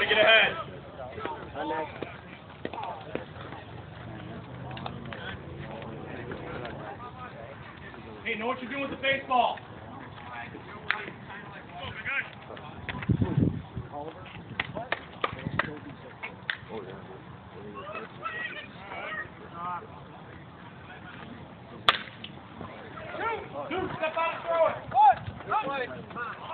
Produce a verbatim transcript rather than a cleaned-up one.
Gotta get ahead. Hey, know what you're doing with the baseball. Two, step out and throw it. One,